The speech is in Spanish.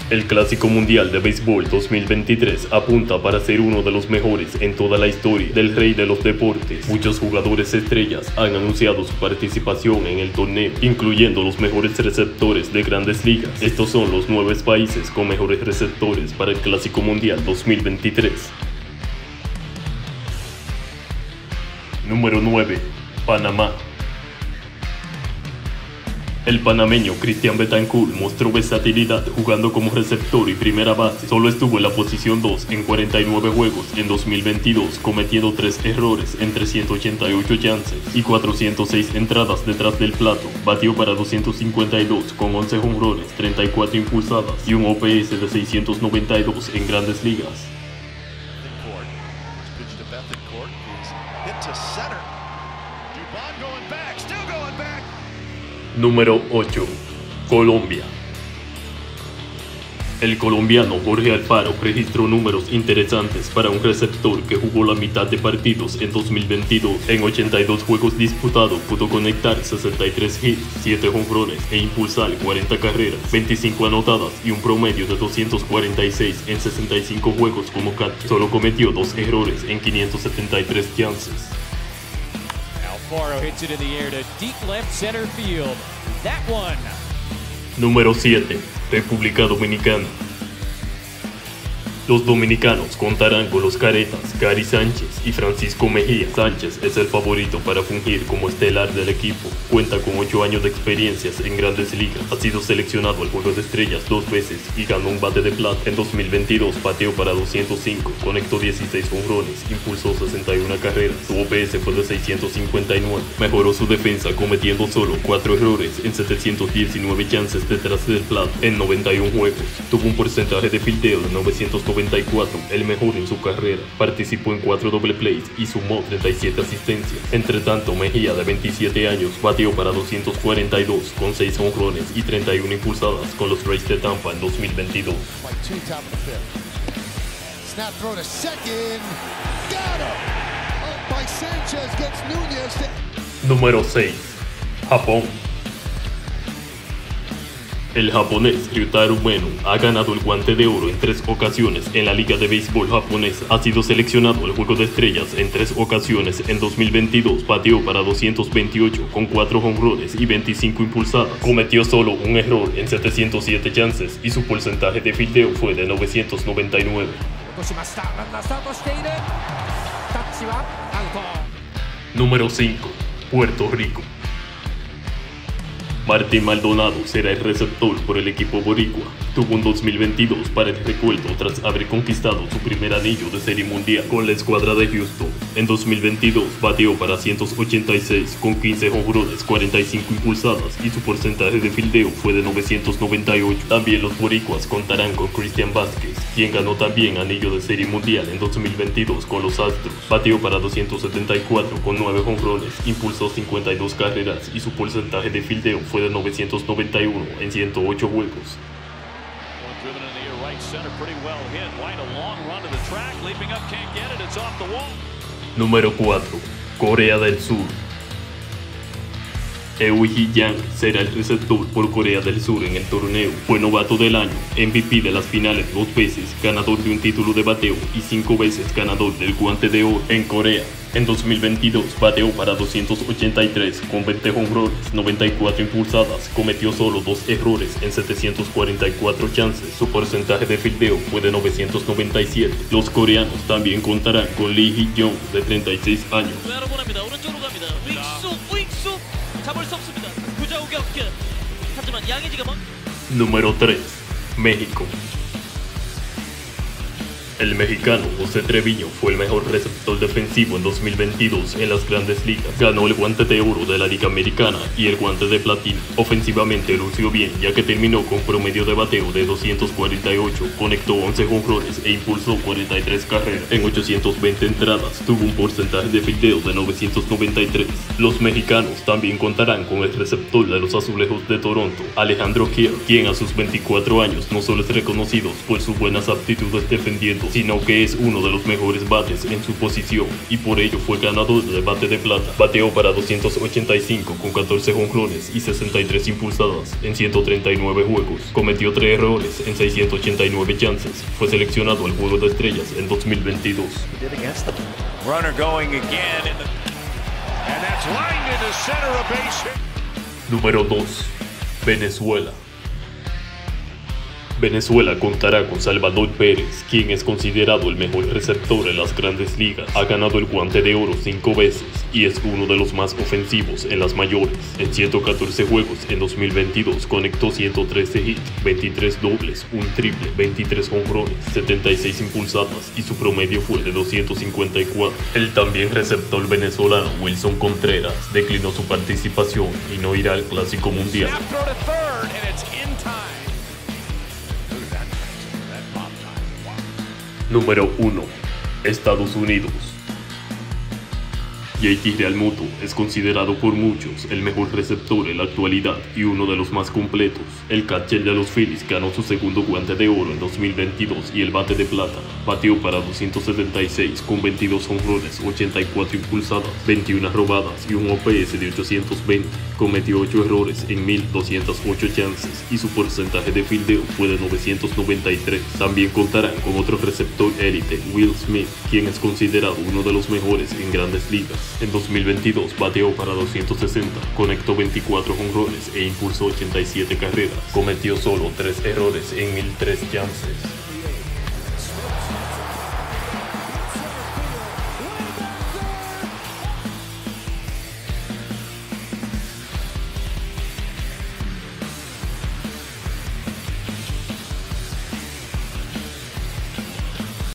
El Clásico Mundial de Béisbol 2023 apunta para ser uno de los mejores en toda la historia del rey de los deportes. Muchos jugadores estrellas han anunciado su participación en el torneo, incluyendo los mejores receptores de grandes ligas. Estos son los 9 países con mejores receptores para el Clásico Mundial 2023. Número 9. Panamá. El panameño Cristian Betancourt mostró versatilidad jugando como receptor y primera base. Solo estuvo en la posición 2 en 49 juegos en 2022, cometiendo 3 errores en 388 chances y 406 entradas detrás del plato. Batió para 252 con 11 jonrones, 34 impulsadas y un OPS de 692 en grandes ligas. Número 8. Colombia. El colombiano Jorge Alfaro registró números interesantes para un receptor que jugó la mitad de partidos en 2022. En 82 juegos disputados pudo conectar 63 hits, 7 jonrones e impulsar 40 carreras, 25 anotadas y un promedio de 246 en 65 juegos como catcher. Solo cometió 2 errores en 573 chances. Alfaro hits it in the air to deep left center field. That one. Número 7. República Dominicana. Los dominicanos contarán con los caretas Gary Sánchez y Francisco Mejía. Sánchez es el favorito para fungir como estelar del equipo. Cuenta con 8 años de experiencias en grandes ligas. Ha sido seleccionado al Juego de Estrellas 2 veces y ganó un bate de plata. En 2022 bateó para 205, conectó 16 jonrones, impulsó 61 carreras. Su OPS fue de 659. Mejoró su defensa cometiendo solo 4 errores en 719 chances detrás del plato en 91 juegos. Tuvo un porcentaje de fildeo de 994, el mejor en su carrera. Participó en 4 doble plays y sumó 37 asistencias. Entre tanto, Mejía, de 27 años, batió para 242 con 6 jonrones y 31 impulsadas con los Rays de Tampa en 2022. Número 6. Japón. El japonés Ryutaro Ueno ha ganado el Guante de Oro en 3 ocasiones en la Liga de Béisbol japonesa. Ha sido seleccionado al Juego de Estrellas en 3 ocasiones. En 2022 bateó para 228 con 4 jonrones y 25 impulsadas. Cometió solo un error en 707 chances y su porcentaje de fildeo fue de 999. Número 5. Puerto Rico. Martín Maldonado será el receptor por el equipo boricua. Tuvo un 2022 para el recuerdo tras haber conquistado su primer anillo de Serie Mundial con la escuadra de Houston. En 2022 bateó para 186 con 15 jonrones, 45 impulsadas y su porcentaje de fildeo fue de 998. También los boricuas contarán con Cristian Vázquez, quien ganó también anillo de Serie Mundial en 2022 con los Astros. Bateó para 274 con 9 jonrones, impulsó 52 carreras y su porcentaje de fildeo fue de 991 en 108 juegos. Número 4. Corea del Sur. Eui Yang será el receptor por Corea del Sur en el torneo. Fue novato del año, MVP de las finales 2 veces, ganador de un título de bateo y 5 veces ganador del Guante de Oro en Corea. En 2022 bateó para 283 con 20 jonrones, 94 impulsadas, cometió solo 2 errores en 744 chances. Su porcentaje de fildeo fue de 997. Los coreanos también contarán con Lee Hee-jong, de 36 años. Número 3. México. El mexicano José Treviño fue el mejor receptor defensivo en 2022 en las grandes ligas. Ganó el Guante de Oro de la Liga Americana y el Guante de Platino. Ofensivamente lució bien, ya que terminó con promedio de bateo de 248, conectó 11 jonrones e impulsó 43 carreras. En 820 entradas tuvo un porcentaje de fildeo de 993. Los mexicanos también contarán con el receptor de los Azulejos de Toronto, Alejandro Kirk, quien a sus 24 años no solo es reconocido por sus buenas aptitudes defendiendo, mérito, sino que es uno de los mejores bates en su posición y por ello fue ganador del bate de plata. Bateó para 285 con 14 jonrones y 63 impulsadas en 139 juegos. Cometió 3 errores en 689 chances. Fue seleccionado al Juego de Estrellas en 2022. Runner going again and that's lined into center, a base hit. Número 2. Venezuela. Venezuela contará con Salvador Pérez, quien es considerado el mejor receptor en las grandes ligas. Ha ganado el Guante de Oro 5 veces y es uno de los más ofensivos en las mayores. En 114 juegos en 2022 conectó 113 hits, 23 dobles, un triple, 23 jonrones, 76 impulsadas y su promedio fue de 254. El también receptor venezolano Wilson Contreras declinó su participación y no irá al Clásico Mundial. Número 1. Estados Unidos. JT Realmuto es considerado por muchos el mejor receptor en la actualidad y uno de los más completos. El catcher de los Phillies ganó su segundo Guante de Oro en 2022 y el bate de plata. Bateó para 276 con 22 jonrones, 84 impulsadas, 21 robadas y un OPS de 820. Cometió 8 errores en 1208 chances y su porcentaje de fildeo fue de 993. También contarán con otro receptor élite, Will Smith, quien es considerado uno de los mejores en grandes ligas. En 2022 bateó para 260, conectó 24 jonrones e impulsó 87 carreras. Cometió solo 3 errores en 1003 chances.